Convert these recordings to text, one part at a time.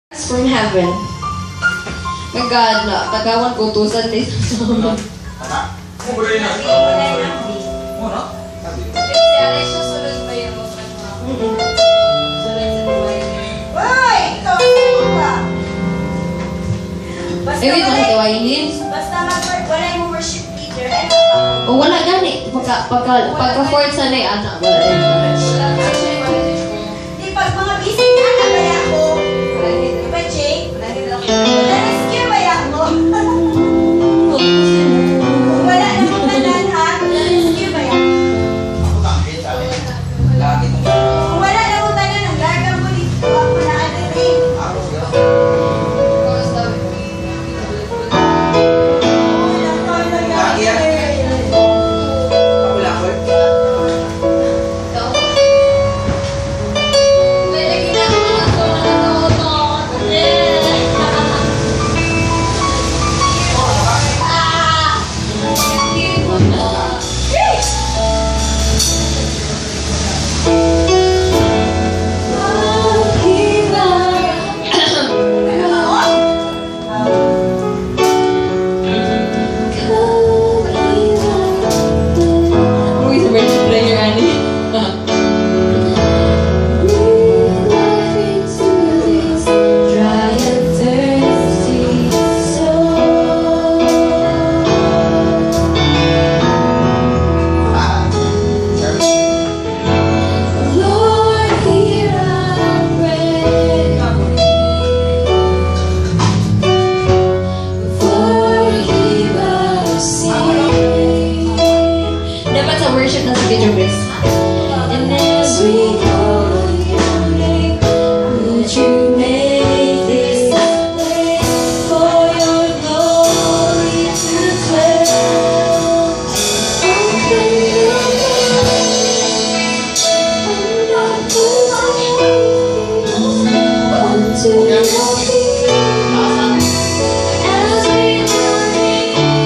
From heaven. My God, na tagawan ko tusan ni sa mga. Wait, makatawain din. Basta wala yung worship leader. O wala gani. Pagka-fourth Sunday, anak. Wala din. Di pag mga busy na, nabaya ko. Diba, Jake? Na-rescue baya mo. Kung wala na mong tanan, ha? Na-rescue baya. Kung wala na mong tanan, ang gaga mo dito. Ako na ano rin. Worship na sa Gidrobis. And as we call your name, would you make this a place for your glory to dwell? Open your unto your feet as we journey.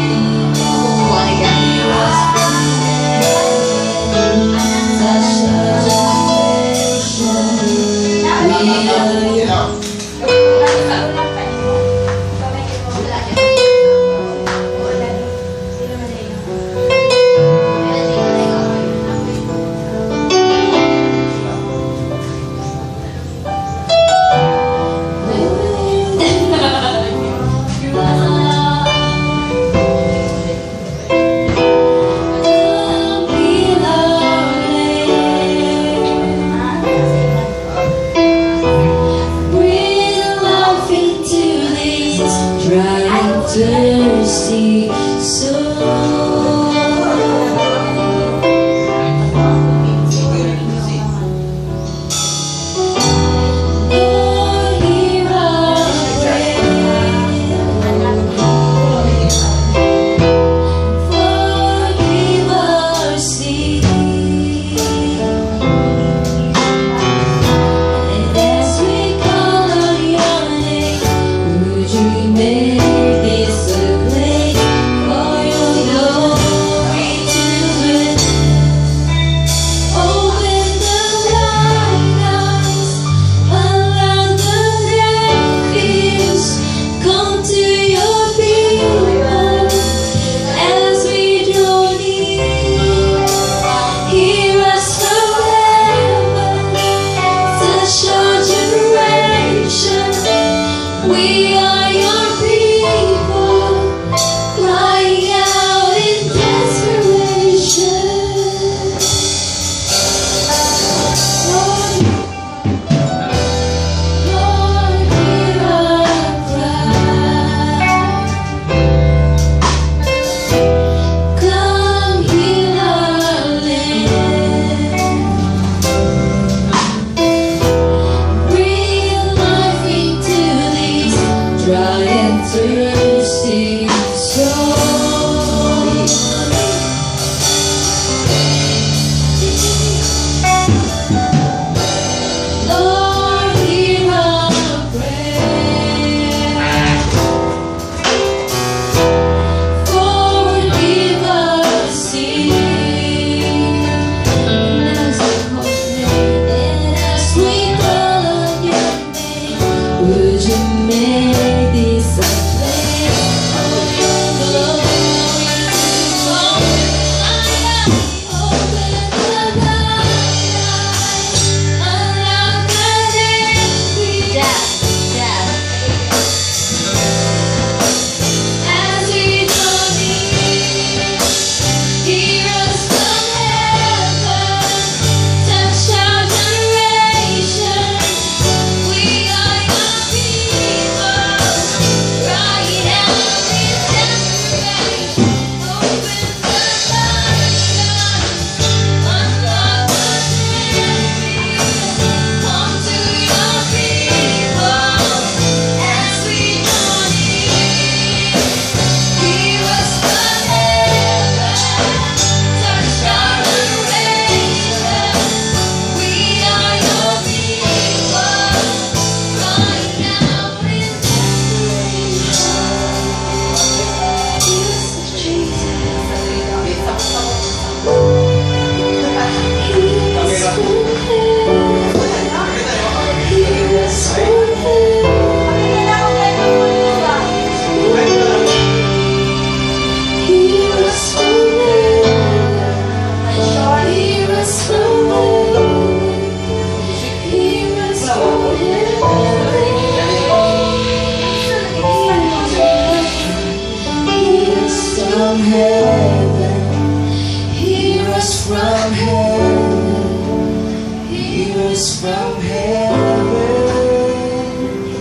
Thirsty soul. Lord, hear our prayer. Forgive our sin. And as we call on your name, would you make we are your people, crying out in desperation. Lord, hear our cry. Come heal our land. Breathe life into these Would you make this a place for your love? From heaven,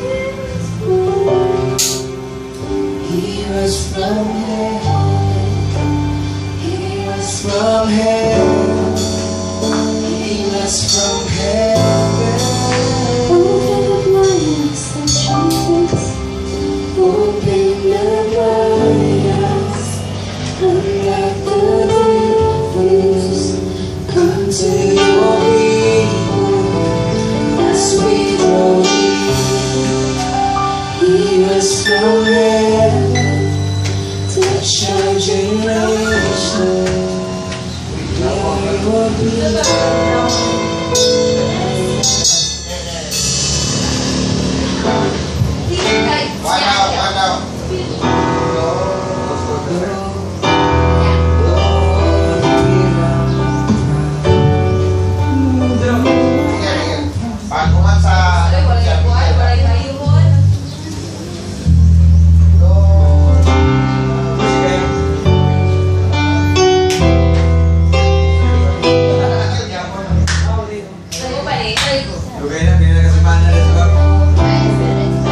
he was from heaven, he was from heaven, he was from heaven. Open the blindness and truths, open the blindness, unlock the doors, come to your people. Sweet Lord, he was from heaven, touch our generation. Glory will be Okay na kasi mana rin sa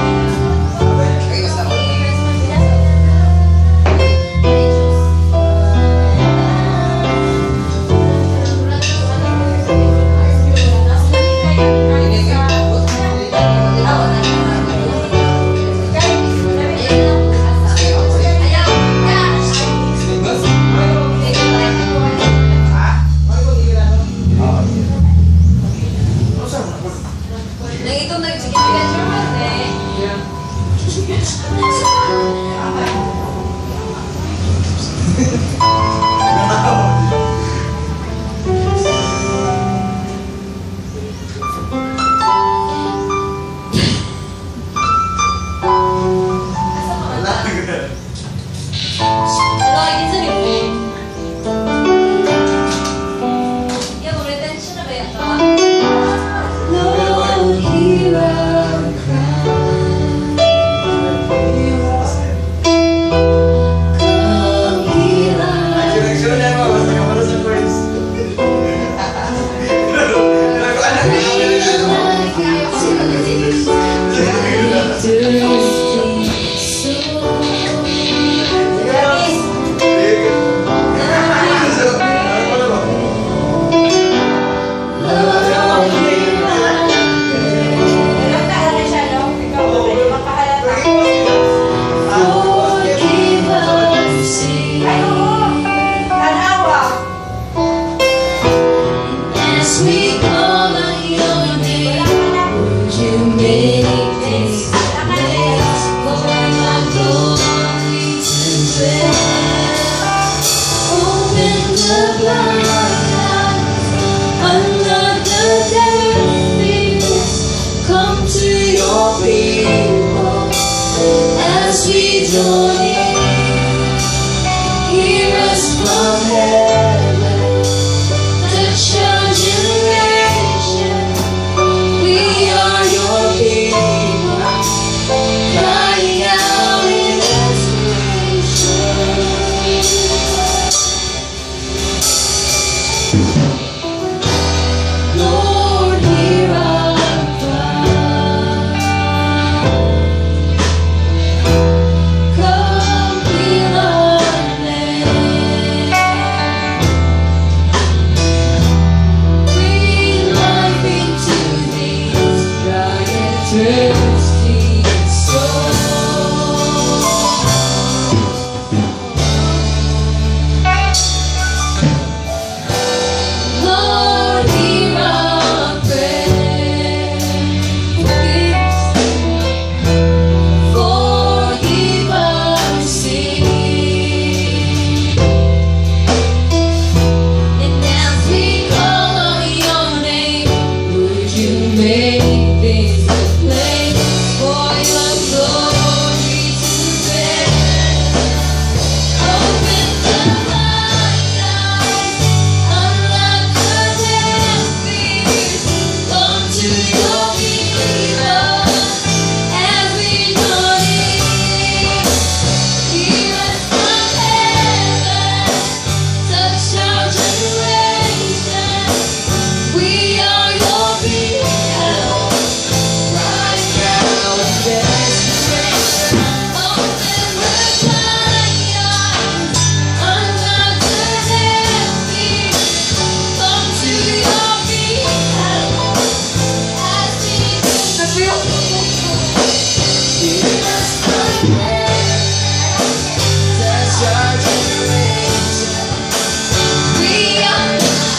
That's our generation. We are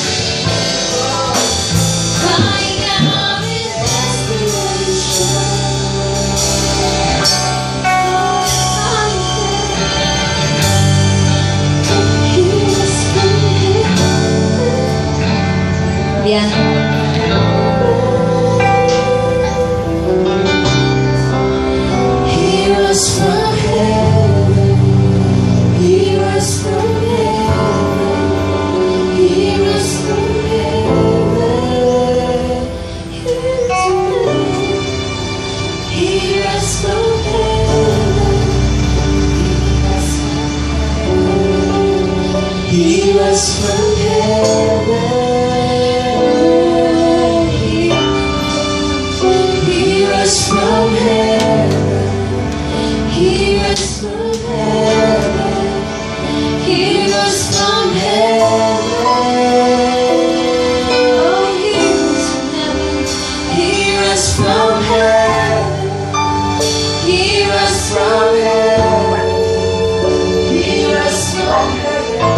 crying out in desperation. Bien. Heroes from heaven, heroes from heaven, heroes from heaven, heroes from heaven, heroes from heaven. Heroes from heaven, heroes from heaven, heroes from heaven, oh heroes from heaven, heroes from heaven, heroes from heaven,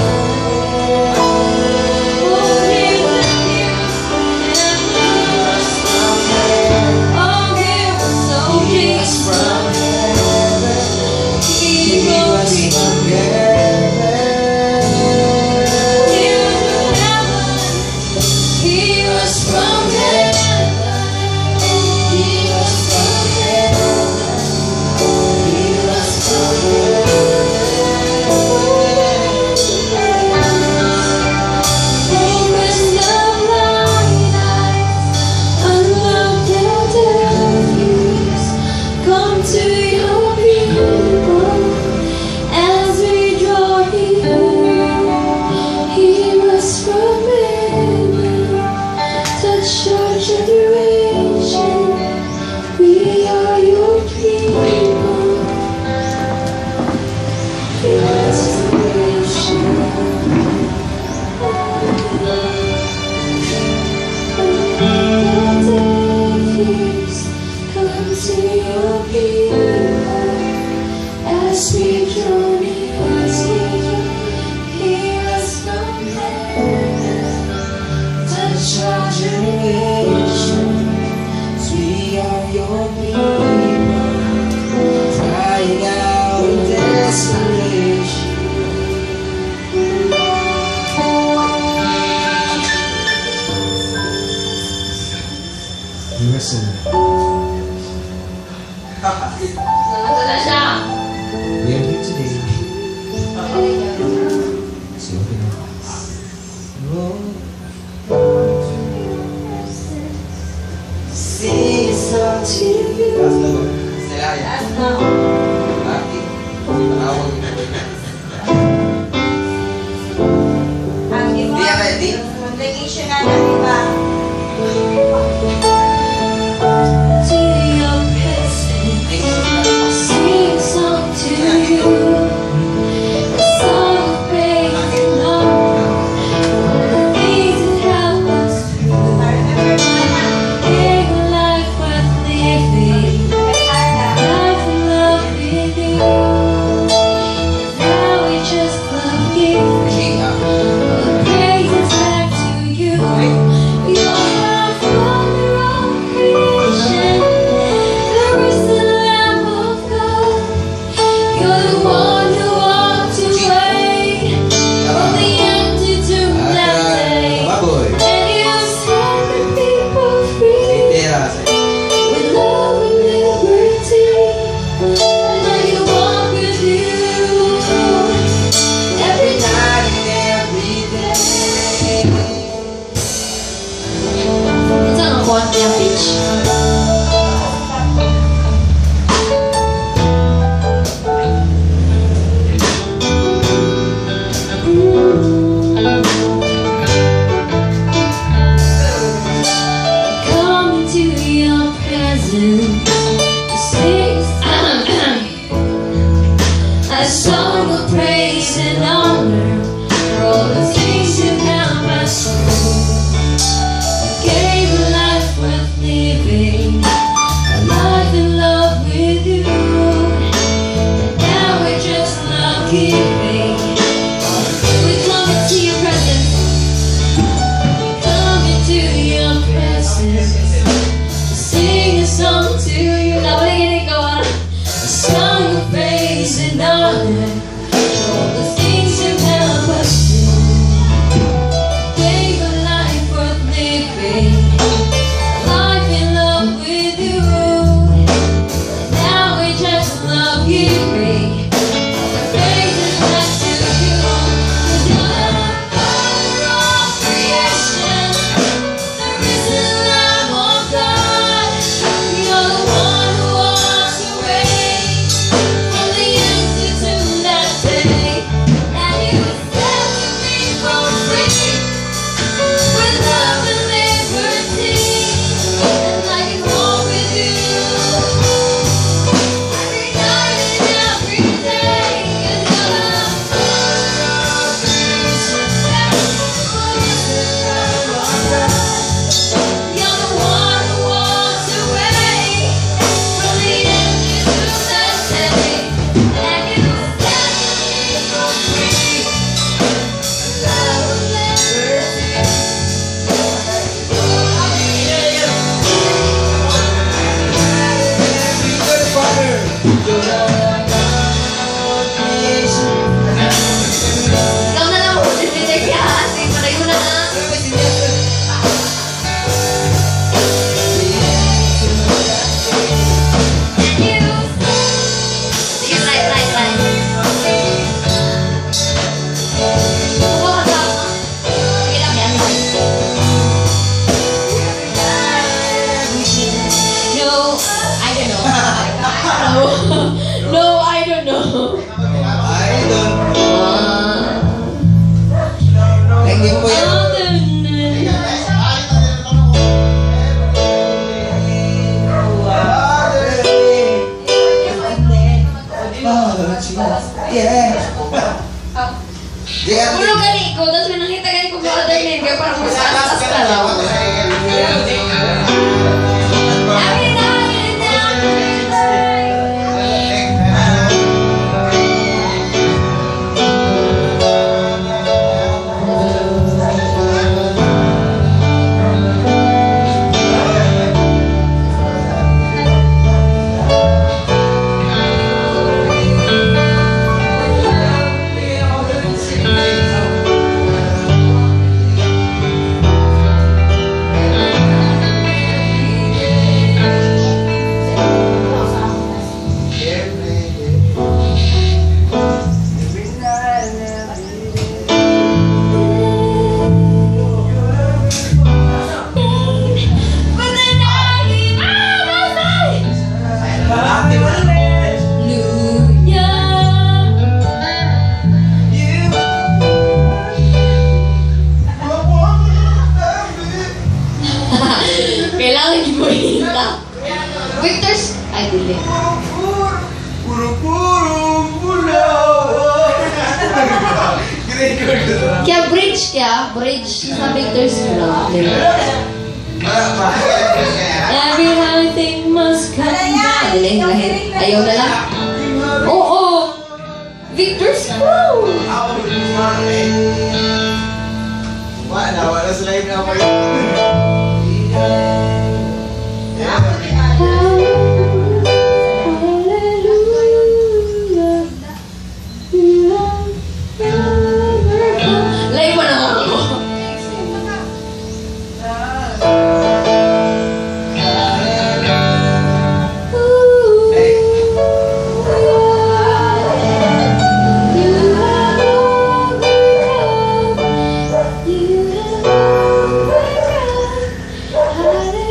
Sana siya. We are here today. So, okay na. Sing a song to you. Last na. Ang iba, congregation na ng iba. To your presence. Sing a song to you. A song of praise and love. Things that help us through. Live a life worth living. Life in love with you. Now we just love giving. Praises back to you. You're our Father of creation. There is the Lamb of God. You're the one who walked away from the empty tomb that day. And you set the people free with love and liberty. And now you walk with you every night and every day. Ito ang konti ang pitch. Come into your presence to sing a song of praise and honor for all the things you've done by through. Gave a life worth living, a life in love with you. running. All the things you help us do. Gave a life worth living. Life in love with you. But now we just love you, babe. Our faces back to you. 'Cause you're the father of creation. The risen Lamb of God. You're the one who walks away from the empty tomb that day. And you set me for free with love and liberty. And I can walk with you every night and every day. 'Cause you're the father of creation. You're the one who walks away from the empty tomb that day. And you set me for free with love and liberty. Ikaw na lang po, Peter yan. Sige, palayo na na. Sige, try. Kuha ka daw. Sige lang yan. No, I don't know. No, I don't know. Hindi po yan. Yeah. Puro gani ko, tapos may nakita gani ko mga other name, kaya parang mas taas ka lang. Every night and every day. But then I give all my Kailangan mo hinta. Victor's... Ay, dili. Kaya bridge sa Victor's vlog. Everything must come back. Dili, lahit. Ayaw na lang. Oo! Victor's vlog! Wala sa live na ako. Live mo na ako. You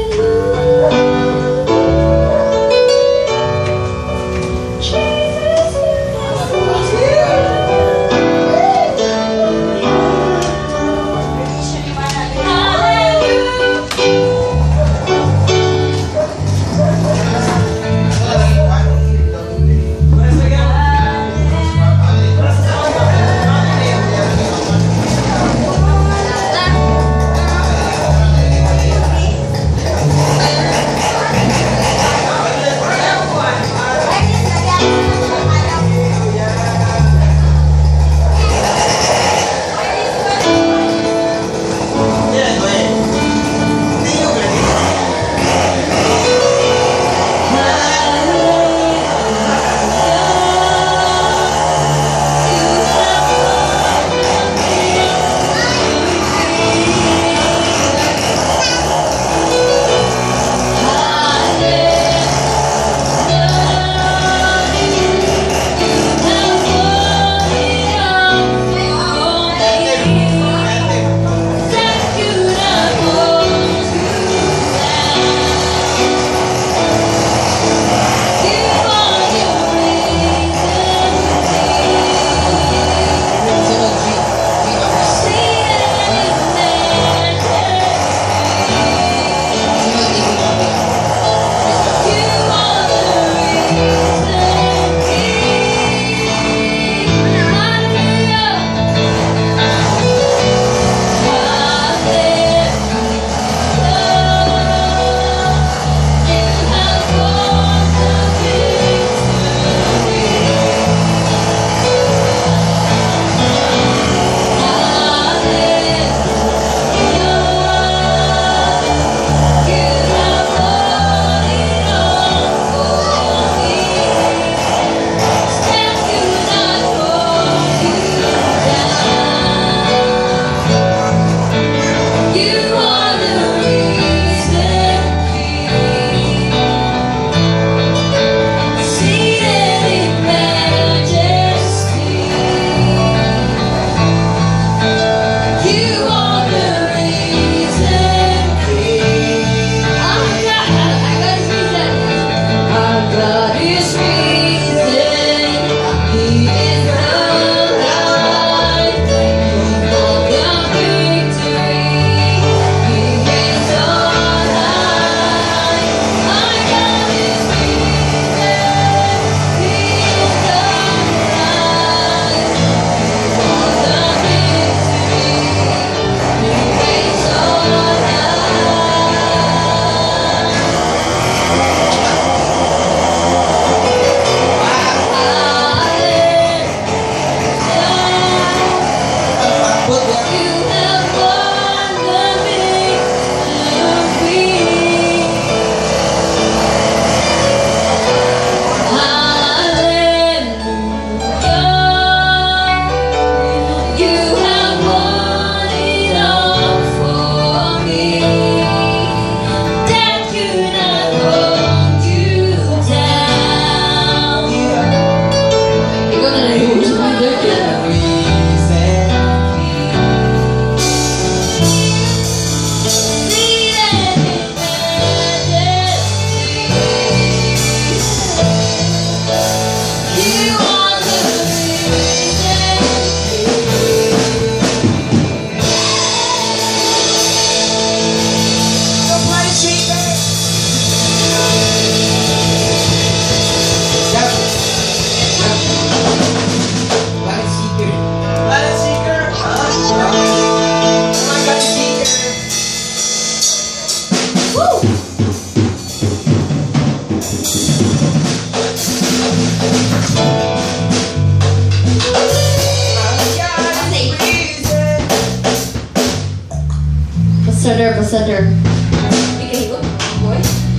pa center. Ikaw, boy.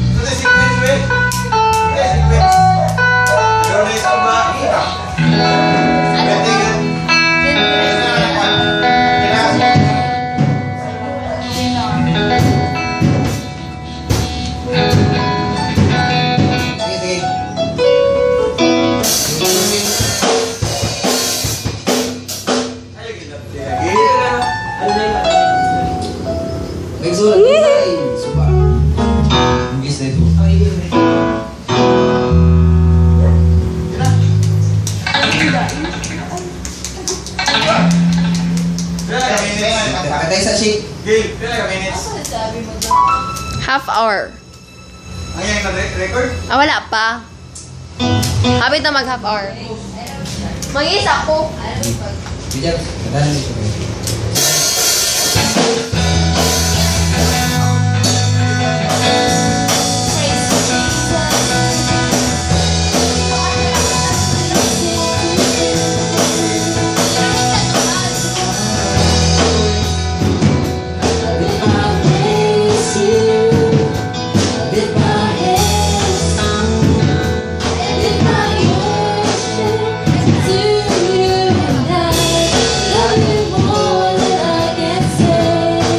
Nagsulat ko na eh. Suba. Imbis na ito. Katay sa shake. Half hour. Wala pa. Habit na mag half hour. Mag-isa ko. Bijak, katalan dito. Love you more than I can say.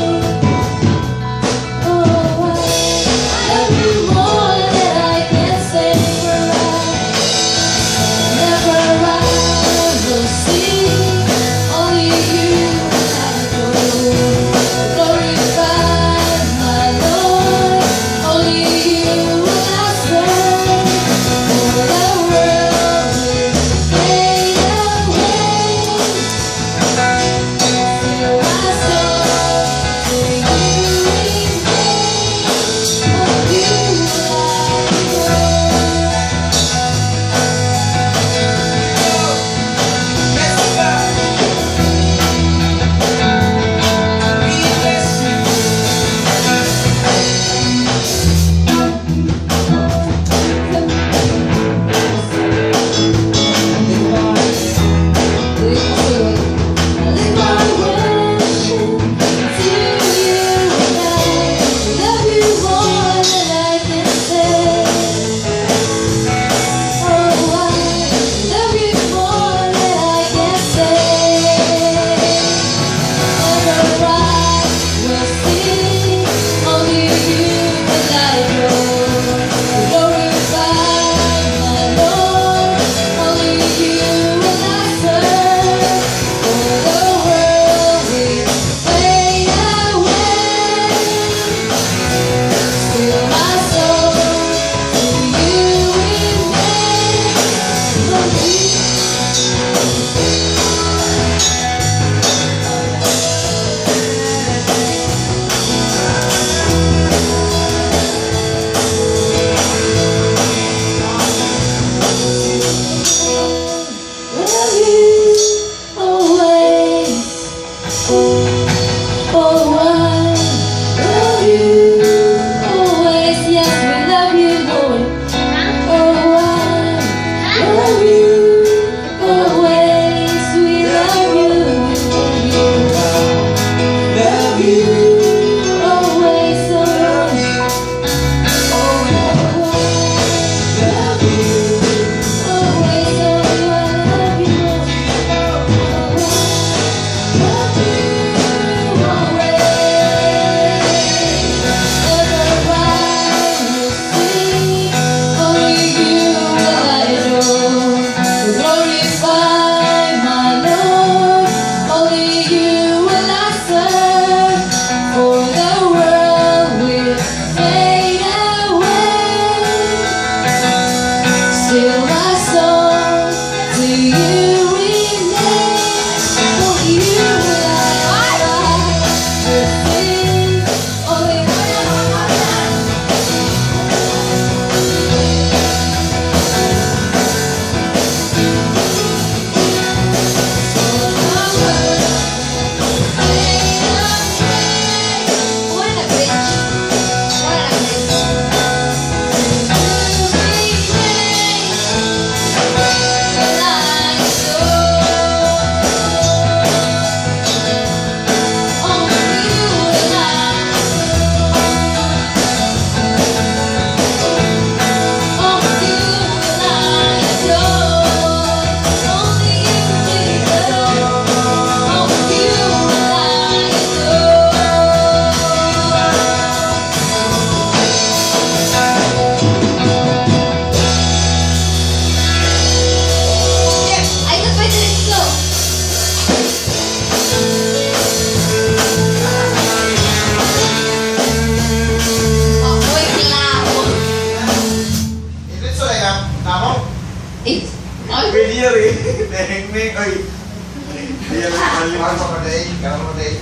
Eh, ay, Video eh. Teheng-ning. Oy. Dia paling Kalau mau patay, kalau mau patay.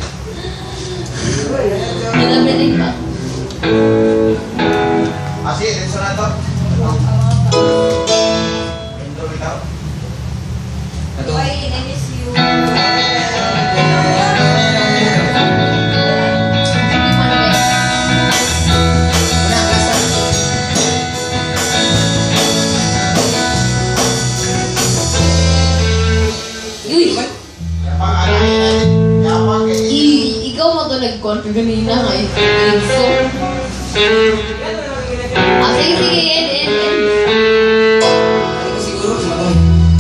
nalabitin pa. Asik, dito na to. Intro bitaw. Ito. Bye, I miss you. Hindi man eh. Uy! Yapang alay. Yapang kay Ikaw mo to nag-confirm kanina nga eh. So, sige, sige, end. siguro sa mo.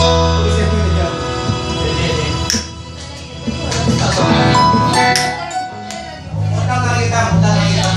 Utang na kita, utang na kita.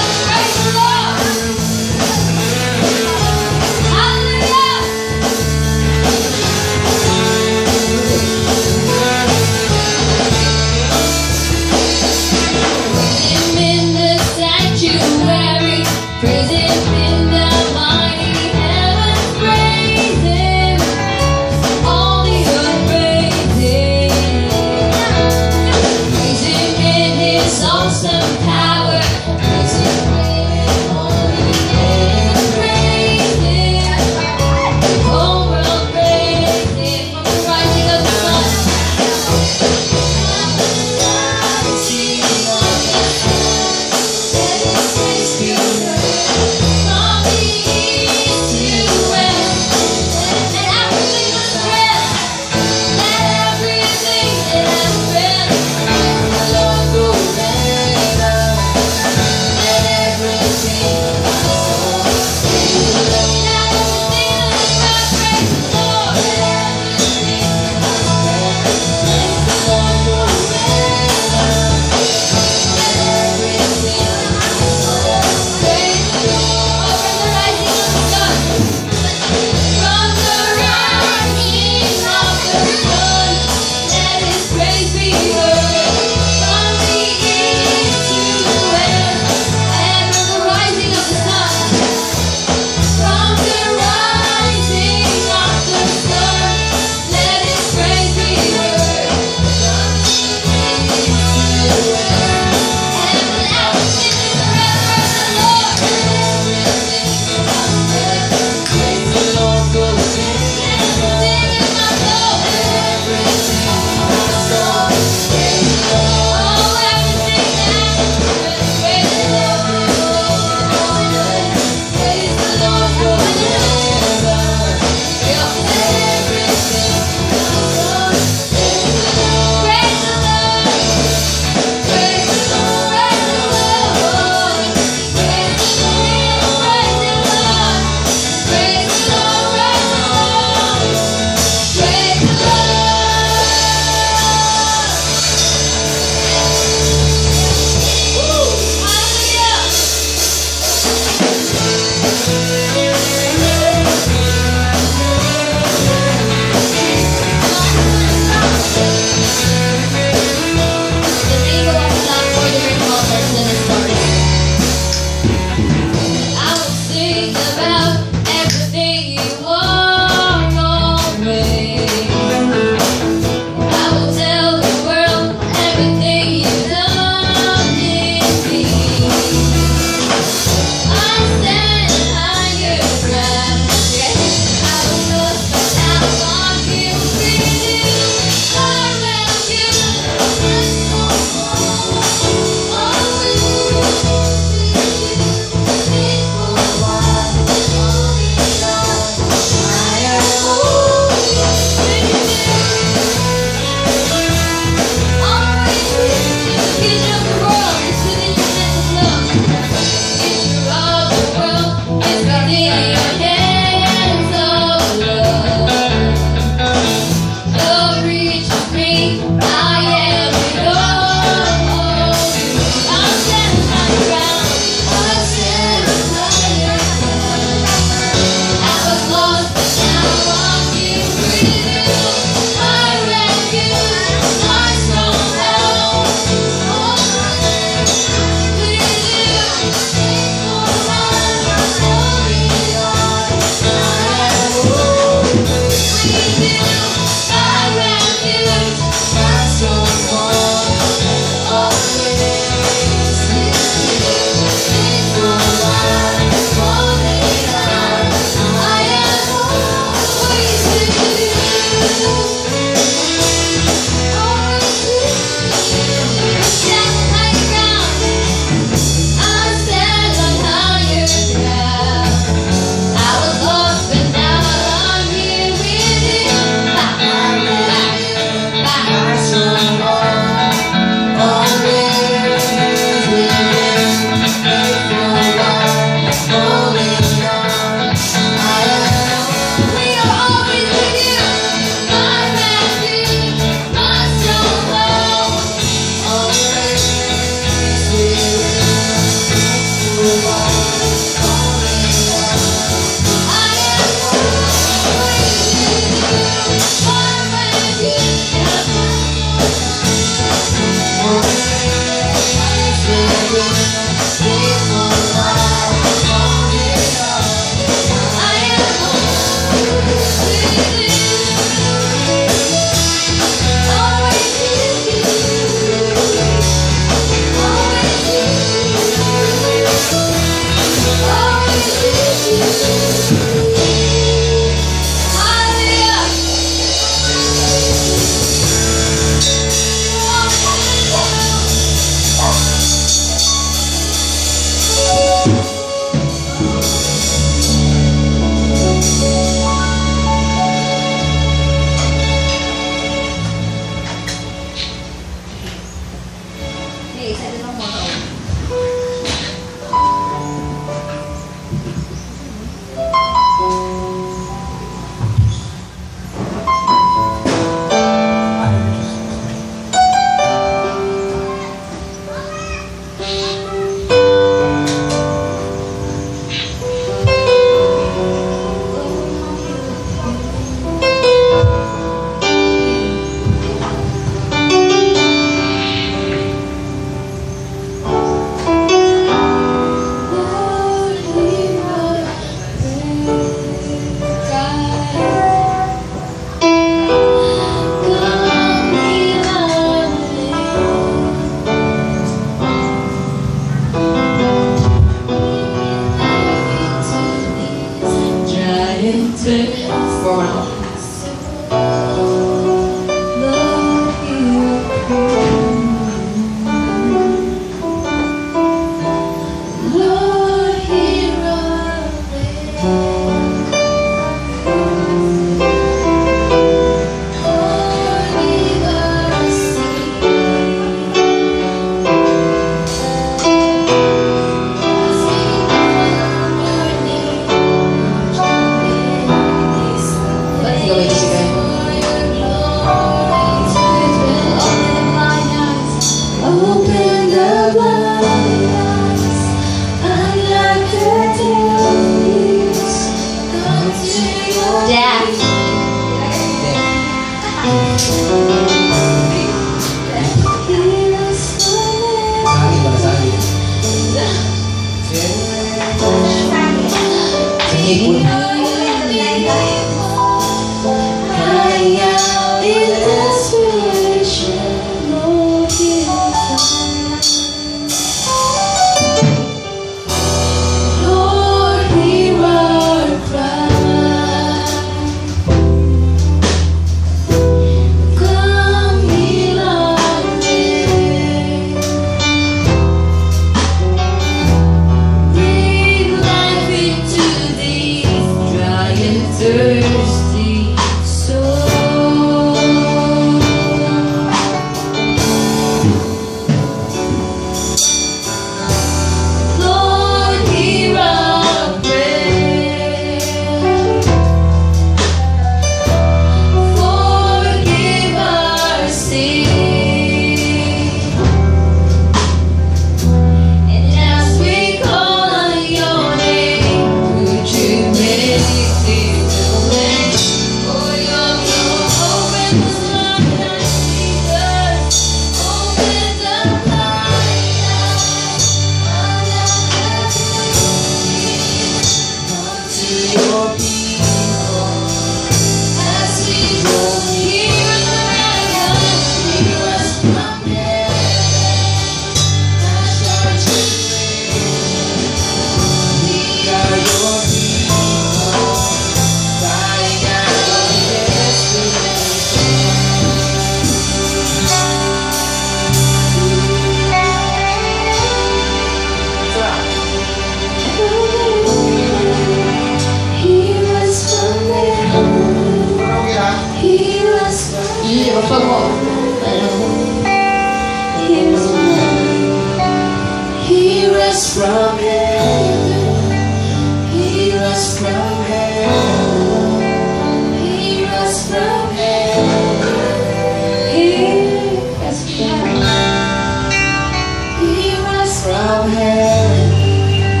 from heaven.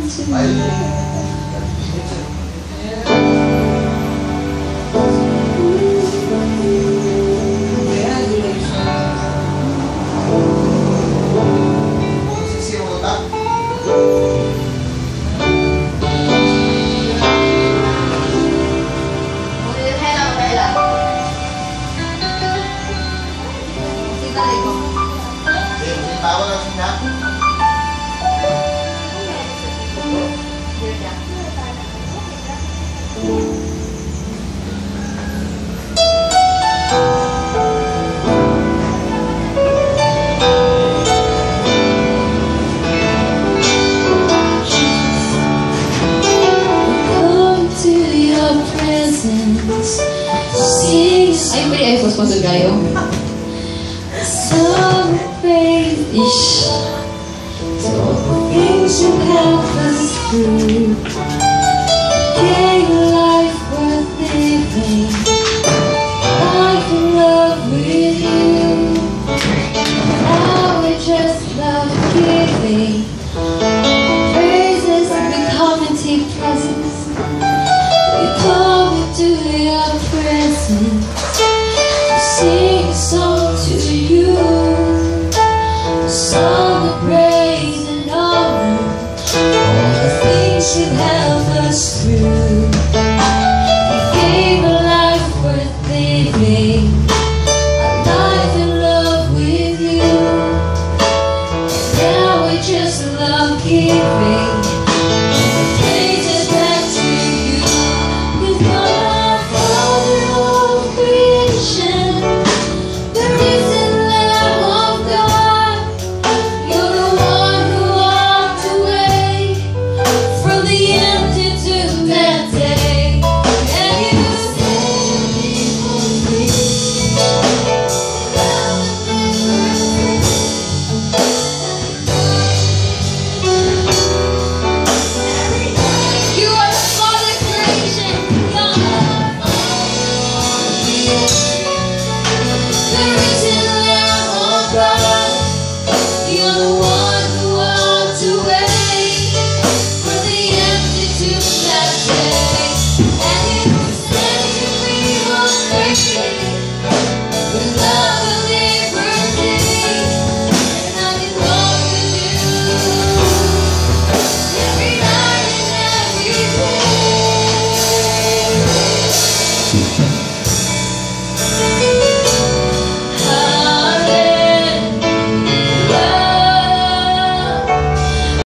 Sisi mo ta? Hela. Kita lagi. Tawag ang sina. Come to your presence. Sing Ay, pwede ay sponsor kayo. some praise. So things you help us through. Gave a life worth living. Life in love with you. Now we just love giving. Praises become empty presence. We come into your presence. We sing a song to you. A song of praise and honor. All the things you help us through.